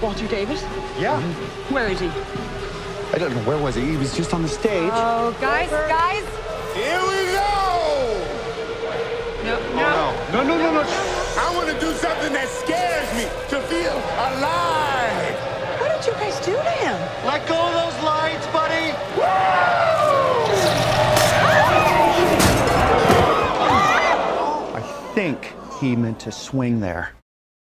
Walter Davis? Yeah. Where is he? I don't know. Where was he? He was just on the stage. Oh, guys. Here we go! No. I want to do something that scares me, to feel alive! What did you guys do to him? Let go of those lights, buddy. I think he meant to swing there.